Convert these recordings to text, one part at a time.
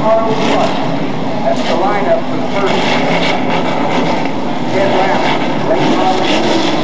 That's the lineup for the first 10 laps. Late model.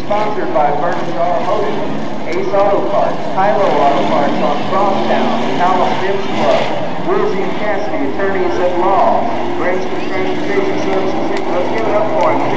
Sponsored by Burton Automotive, Ace Auto Parts, Hilo Auto Parts on Crosstown, Callum Dips Club, Wilsey and Cassidy, attorneys at law, Branch Transportation Services. Let's give it up for him.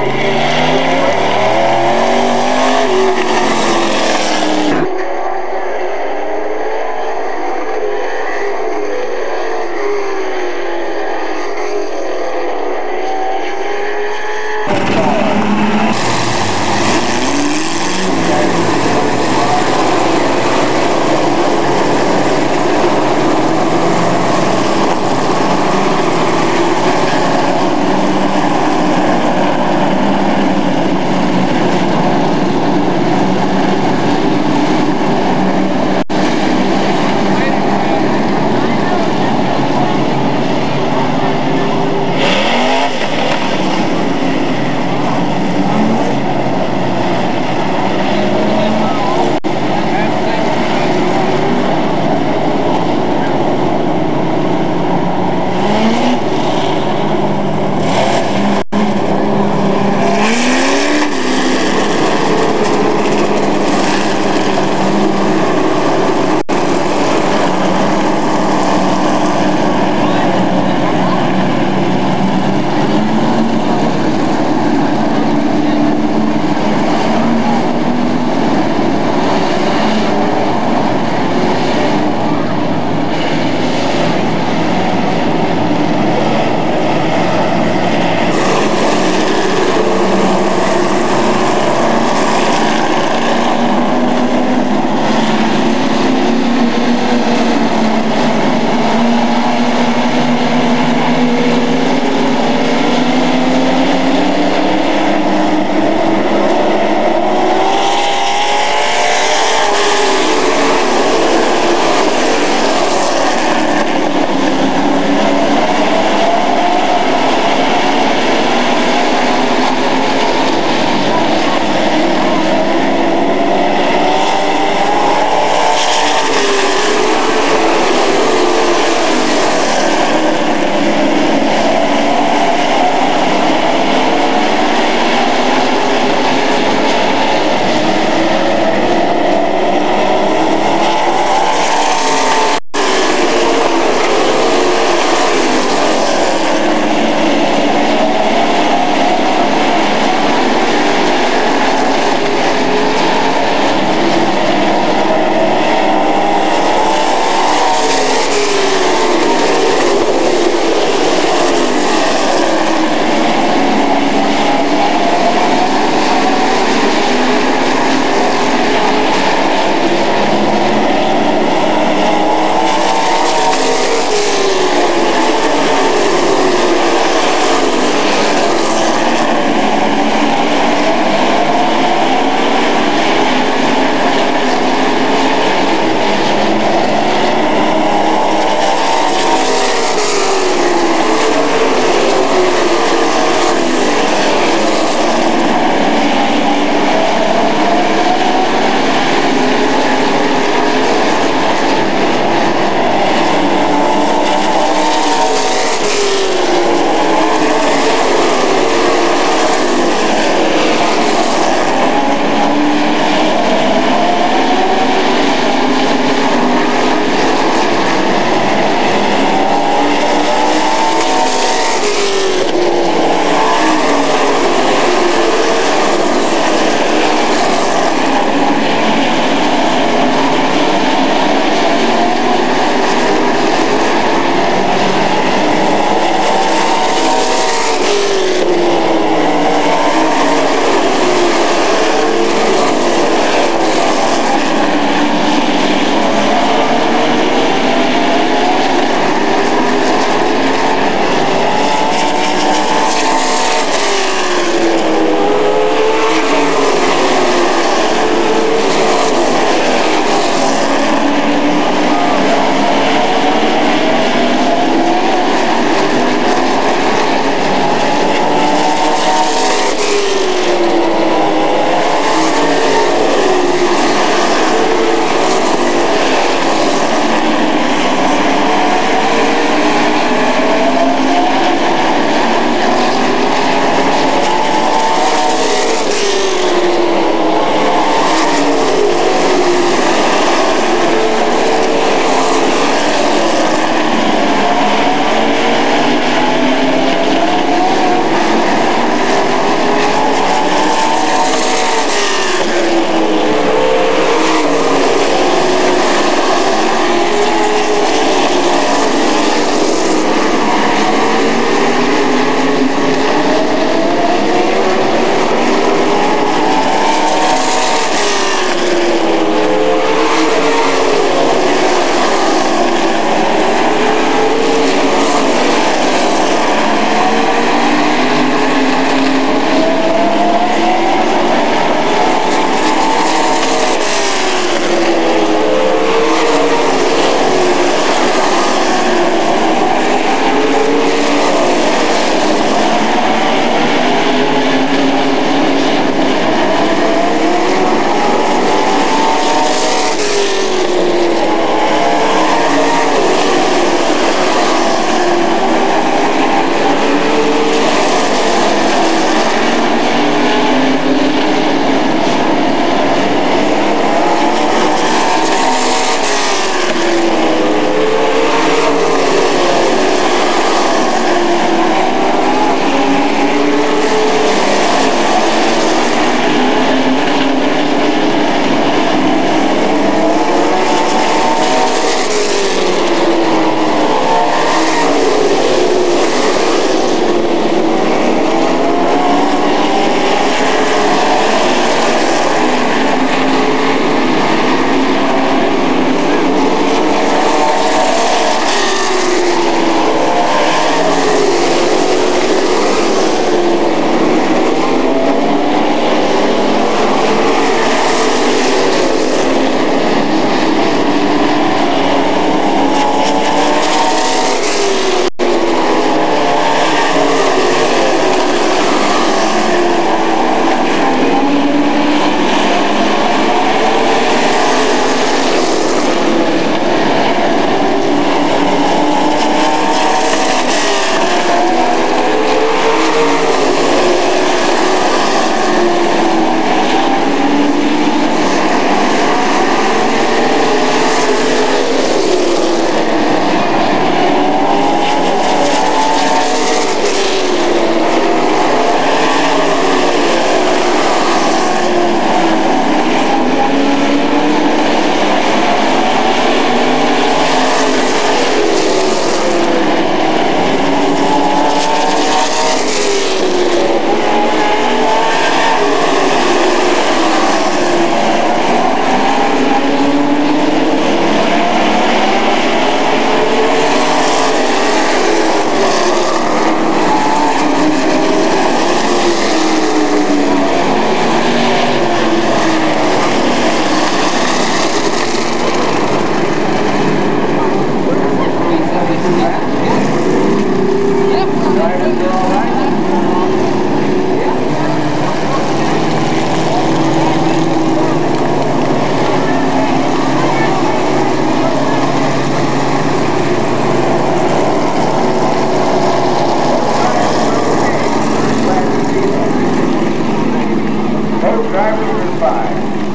driver number 5.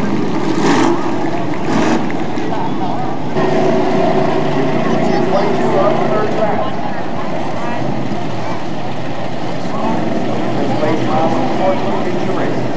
Using 22 on the third lap. This place miles and fourth will feature racing.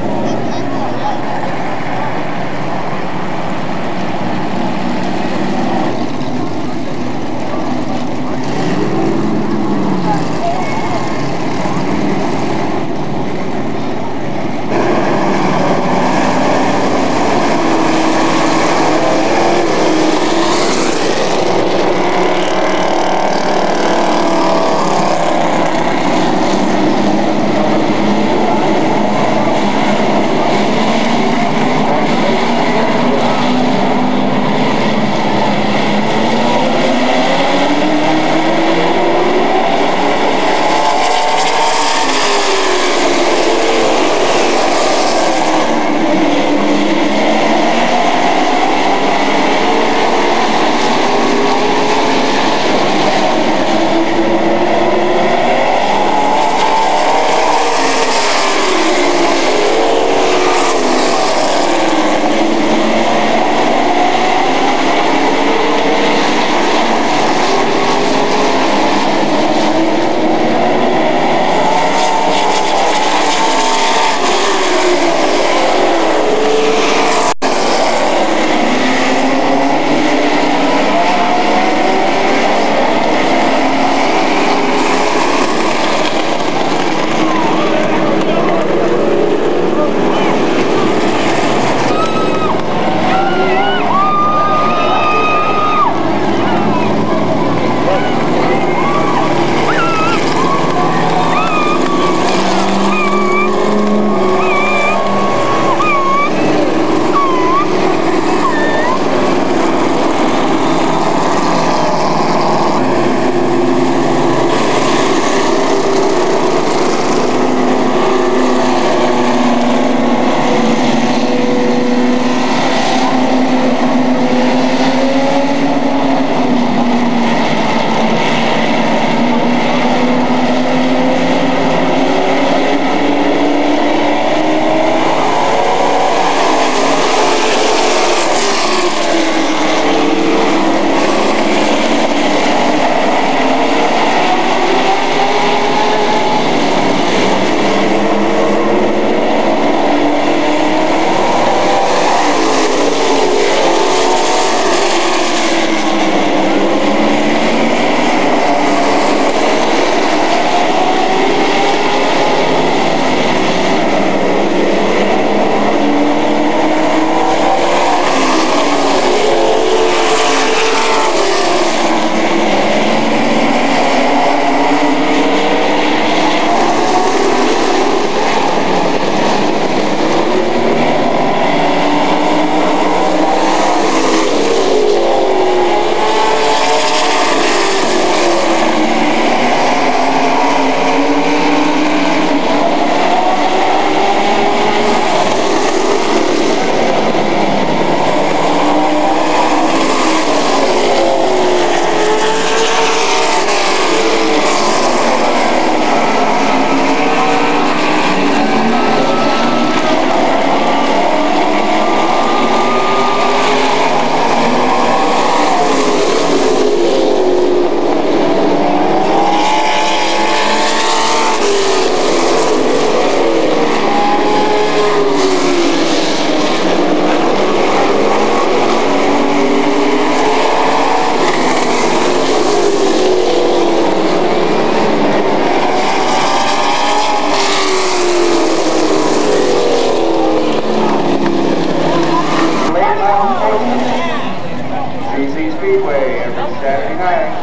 Speedway every Saturday night.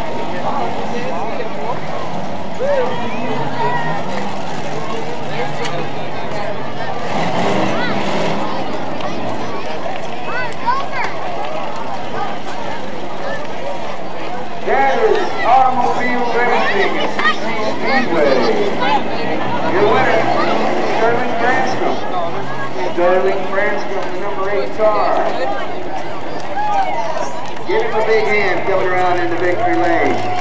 That is automobile racing at Christi Speedway. Your winner, Sterling Branscombe. Sterling Branscombe, the number 8 car. Give him a big hand coming around into victory lane.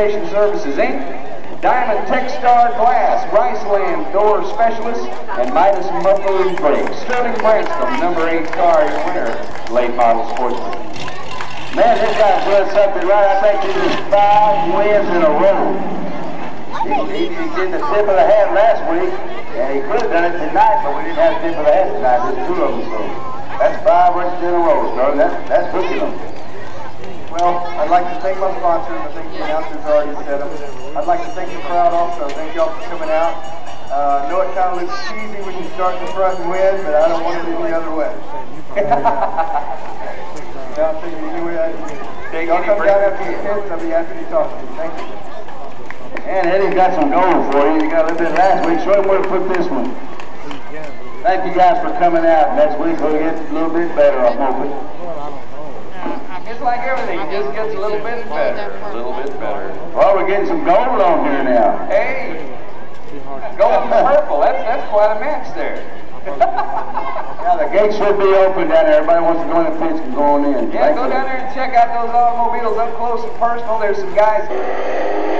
Transportation Services, Inc., Diamond Techstar Glass, Riceland Door Specialist, and Midas Muffler and Brakes. Sterling Branscombe, number 8 car, your winner, late model sportsman. Man, this guy's doing something right. I think this is 5 wins in a row. He did the tip of the hat last week, and he could have done it tonight, but we didn't have the tip of the hat tonight. There's 2 of them, so that's 5 wins in a row, Sterling. That's hooking them. Well, I'd like to thank my sponsors. I think the announcers already said them. I'd like to thank the crowd also. Thank y'all for coming out. I know it kind of looks cheesy when you start in the front and win, but I don't want it any other way. I'll tell you anyway. Y'all come down after the kids, I'll be happy to talk to you. Thank you. And Eddie's got some gold for you. You got a little bit last week. Show him where to put this one. Thank you guys for coming out. Next week we'll get a little bit better, I'm hoping. It's like everything, it just gets a little bit better. A little bit better. Well, we're getting some gold on here now. Hey! Gold and purple, that's quite a match there. Yeah, the gate should be open down there. Everybody wants to go in the pits and go on in. Yeah, go down there and check out those automobiles up close and personal. There's some guys.